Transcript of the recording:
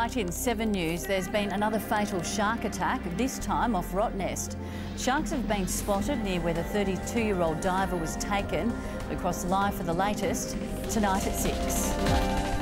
Tonight in 7 News, there's been another fatal shark attack, this time off Rottnest. Sharks have been spotted near where the 32-year-old diver was taken. We'll cross live for the latest tonight at 6.